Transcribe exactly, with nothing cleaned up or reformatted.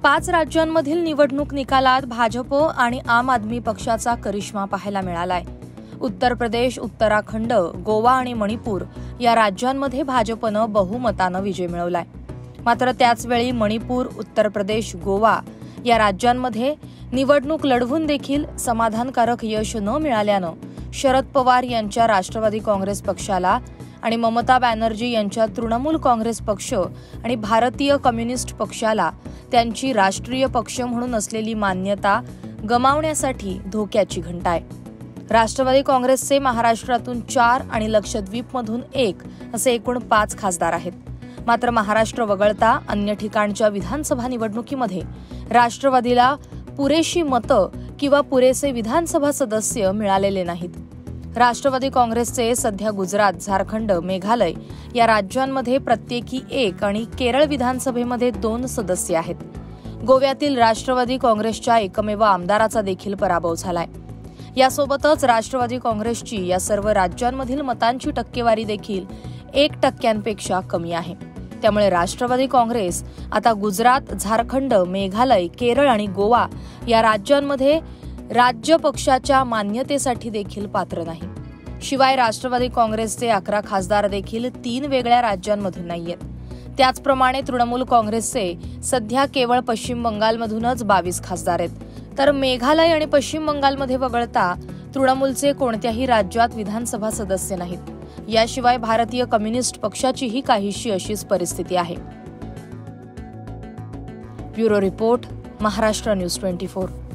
पाच राज्यांमधील निवडणूक निकालात भाजप आणि आम आदमी पक्षाचा करिश्मा पाहायला मिळालाय। उत्तर प्रदेश, उत्तराखंड, गोवा आणि मणिपूर या राज्यांमध्ये भाजपनं बहुमतानं विजय मिळवलाय। मात्र त्याचवेळी मणिपूर, उत्तर प्रदेश, गोवा या राज्यांमध्ये निवडणूक लढवून देखील समाधानकारक यश न मिळाल्यानं शरद पवार यांच्या राष्ट्रवादी काँग्रेस पक्षाला आणि ममता बॅनर्जी यांच्या तृणमूल काँग्रेस पक्ष आणि भारतीय कम्युनिस्ट पक्षाला त्यांची राष्ट्रीय पक्ष म्हणून असलेली मान्यता गमावण्यासाठी धोक्याची घंटा आहे। राष्ट्रवादी काँग्रेसचे महाराष्ट्रातून चार आणि लक्षद्वीपमधून एक असे एकूण पाच खासदार आहेत। मात्र महाराष्ट्र वगळता अन्य ठिकाणच्या विधानसभा निवडणुकीमध्ये राष्ट्रवादीला पुरेशी मतं किंवा पुरेसे विधानसभा सदस्य मिळालेले नाहीत। राष्ट्रवादी काँग्रेसचे सध्या गुजरात, झारखंड, मेघालय या राज्यांमध्ये प्रत्येकी एक आणि केरळ विधानसभेमध्ये दोन सदस्य आहेत। गोव्यातील राष्ट्रवादी काँग्रेसच्या एकमेव आमदाराचा देखील पराभव झालाय। यासोबतच राष्ट्रवादी काँग्रेसची या सर्व राज्यांमधील मतांची टक्केवारी देखील एक टक्क्यांपेक्षा कमी आहे। त्यामुळे राष्ट्रवादी काँग्रेस आता गुजरात, झारखंड, मेघालय, केरळ आणि गोवा या राज्यांमध्ये राज्य पक्षाच्या मान्यतेसाठी देखील पात्र नाही। शिवाय राष्ट्रवादी काँग्रेसचे अकरा खासदार देखील तीन वेगळ्या राज्यांमधून नाहीयेत। त्याचप्रमाणे तृणमूल काँग्रेसचे सध्या केवळ पश्चिम बंगालमधूनच बावीस खासदार आहेत। तर मेघालय आणि पश्चिम बंगालमध्ये वगळता तृणमूलचे कोणत्याही राज्यात विधानसभा सदस्य नाहीत। याशिवाय भारतीय कम्युनिस्ट पक्षाचीही काहीशी अशीच परिस्थिती आहे। Bureau report, Maharashtra news twenty four.